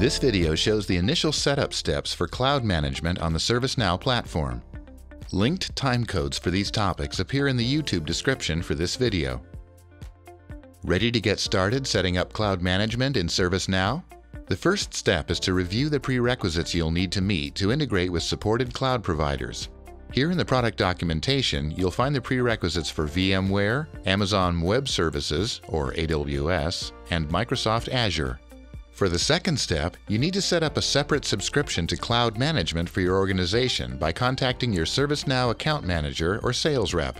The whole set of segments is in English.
This video shows the initial setup steps for cloud management on the ServiceNow platform. Linked timecodes for these topics appear in the YouTube description for this video. Ready to get started setting up cloud management in ServiceNow? The first step is to review the prerequisites you'll need to meet to integrate with supported cloud providers. Here in the product documentation, you'll find the prerequisites for VMware, Amazon Web Services, or AWS, and Microsoft Azure. For the second step, you need to set up a separate subscription to cloud management for your organization by contacting your ServiceNow account manager or sales rep.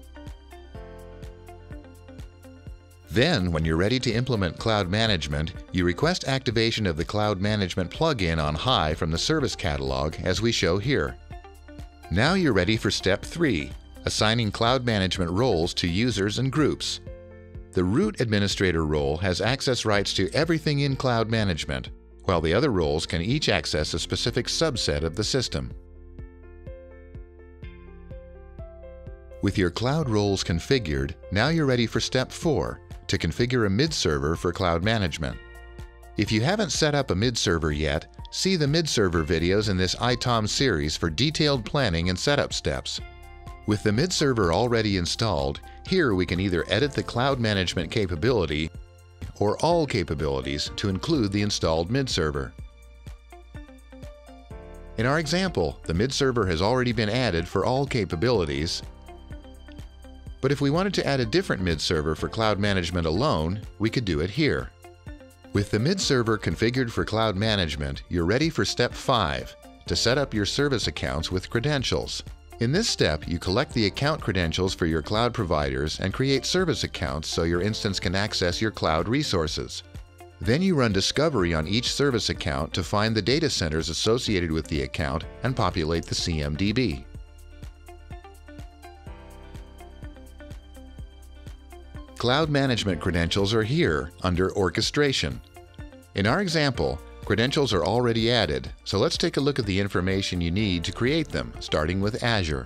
Then, when you're ready to implement cloud management, you request activation of the cloud management plugin on high from the service catalog as we show here. Now you're ready for step 3, assigning cloud management roles to users and groups. The root administrator role has access rights to everything in cloud management, while the other roles can each access a specific subset of the system. With your cloud roles configured, now you're ready for step 4, to configure a mid-server for cloud management. If you haven't set up a mid-server yet, see the mid-server videos in this ITOM series for detailed planning and setup steps. With the mid-server already installed, here we can either edit the cloud management capability or all capabilities to include the installed mid-server. In our example, the mid-server has already been added for all capabilities, but if we wanted to add a different mid-server for cloud management alone, we could do it here. With the mid-server configured for cloud management, you're ready for step 5, to set up your service accounts with credentials. In this step, you collect the account credentials for your cloud providers and create service accounts so your instance can access your cloud resources. Then you run discovery on each service account to find the data centers associated with the account and populate the CMDB. Cloud management credentials are here under Orchestration. In our example, credentials are already added, so let's take a look at the information you need to create them, starting with Azure.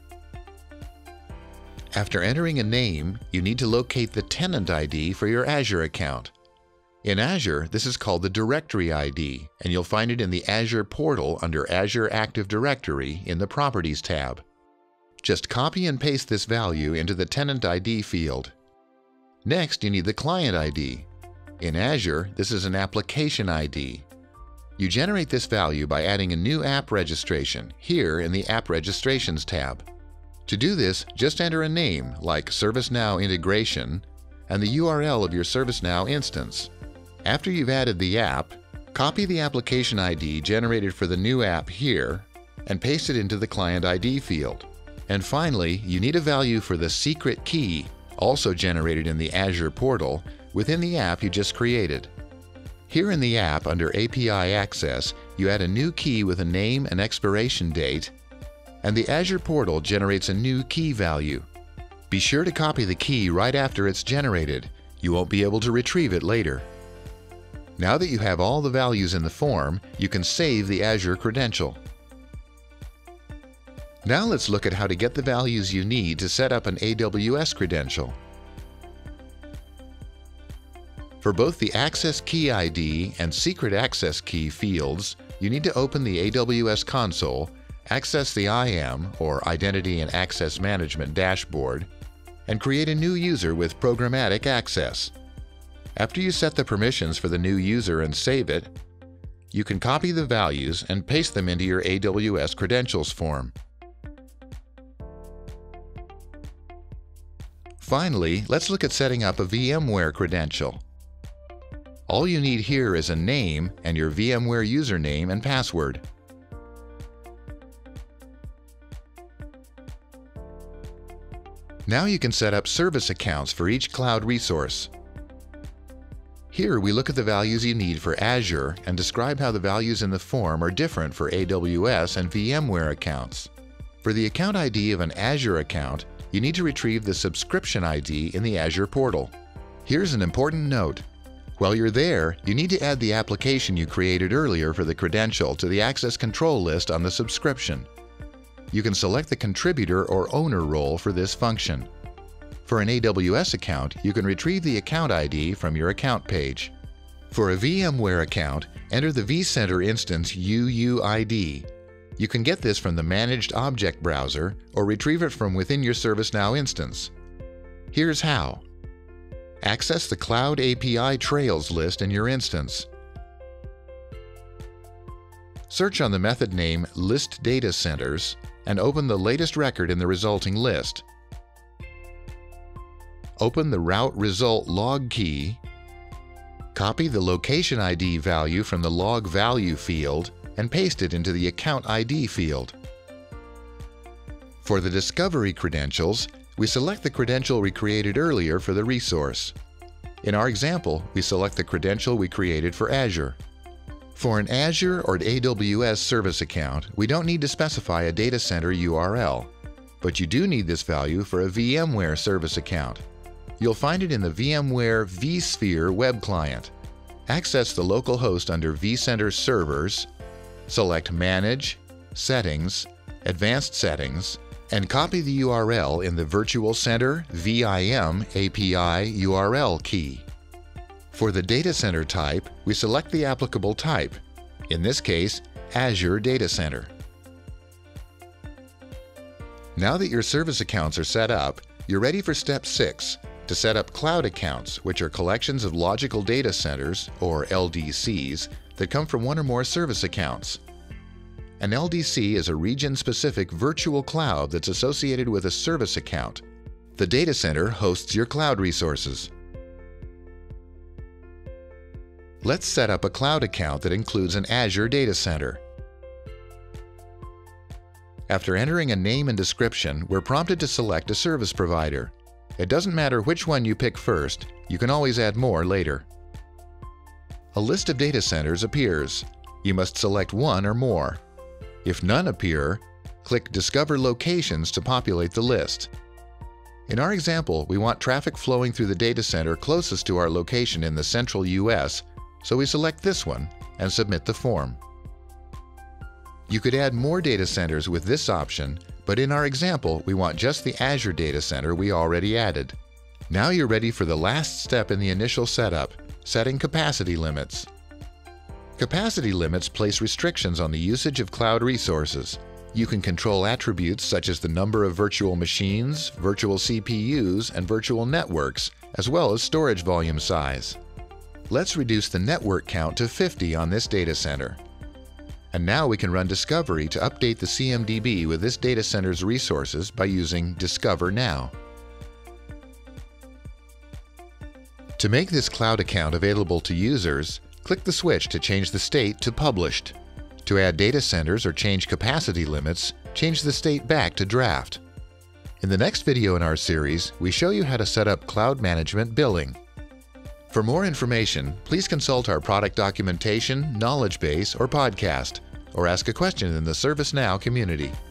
After entering a name, you need to locate the tenant ID for your Azure account. In Azure, this is called the Directory ID, and you'll find it in the Azure portal under Azure Active Directory in the Properties tab. Just copy and paste this value into the tenant ID field. Next, you need the client ID. In Azure, this is an application ID. You generate this value by adding a new app registration here in the App Registrations tab. To do this, just enter a name like ServiceNow Integration and the URL of your ServiceNow instance. After you've added the app, copy the application ID generated for the new app here and paste it into the client ID field. And finally, you need a value for the secret key, also generated in the Azure portal, within the app you just created. Here in the app under API Access, you add a new key with a name and expiration date, and the Azure portal generates a new key value. Be sure to copy the key right after it's generated. You won't be able to retrieve it later. Now that you have all the values in the form, you can save the Azure credential. Now let's look at how to get the values you need to set up an AWS credential. For both the Access Key ID and Secret Access Key fields, you need to open the AWS console, access the IAM, or Identity and Access Management dashboard, and create a new user with programmatic access. After you set the permissions for the new user and save it, you can copy the values and paste them into your AWS credentials form. Finally, let's look at setting up a VMware credential. All you need here is a name and your VMware username and password. Now you can set up service accounts for each cloud resource. Here we look at the values you need for Azure and describe how the values in the form are different for AWS and VMware accounts. For the account ID of an Azure account, you need to retrieve the subscription ID in the Azure portal. Here's an important note. While you're there, you need to add the application you created earlier for the credential to the access control list on the subscription. You can select the contributor or owner role for this function. For an AWS account, you can retrieve the account ID from your account page. For a VMware account, enter the vCenter instance UUID. You can get this from the Managed Object Browser or retrieve it from within your ServiceNow instance. Here's how. Access the Cloud API Trails list in your instance. Search on the method name List Data Centers and open the latest record in the resulting list. Open the Route Result log key. Copy the location ID value from the log value field and paste it into the account ID field. For the discovery credentials, we select the credential we created earlier for the resource. In our example, we select the credential we created for Azure. For an Azure or AWS service account, we don't need to specify a data center URL, but you do need this value for a VMware service account. You'll find it in the VMware vSphere web client. Access the local host under vCenter Servers, select Manage, Settings, Advanced Settings, and copy the URL in the Virtual Center VIM API URL key. For the data center type, we select the applicable type, in this case, Azure Data Center. Now that your service accounts are set up, you're ready for step 6, to set up cloud accounts, which are collections of logical data centers, or LDCs, that come from one or more service accounts. An LDC is a region-specific virtual cloud that's associated with a service account. The data center hosts your cloud resources. Let's set up a cloud account that includes an Azure data center. After entering a name and description, we're prompted to select a service provider. It doesn't matter which one you pick first, you can always add more later. A list of data centers appears. You must select one or more. If none appear, click Discover Locations to populate the list. In our example, we want traffic flowing through the data center closest to our location in the central US, so we select this one and submit the form. You could add more data centers with this option, but in our example, we want just the Azure data center we already added. Now you're ready for the last step in the initial setup, setting capacity limits. Capacity limits place restrictions on the usage of cloud resources. You can control attributes such as the number of virtual machines, virtual CPUs, and virtual networks, as well as storage volume size. Let's reduce the network count to 50 on this data center. And now we can run Discovery to update the CMDB with this data center's resources by using Discover Now. To make this cloud account available to users, click the switch to change the state to Published. To add data centers or change capacity limits, change the state back to Draft. In the next video in our series, we show you how to set up cloud management billing. For more information, please consult our product documentation, knowledge base, or podcast, or ask a question in the ServiceNow community.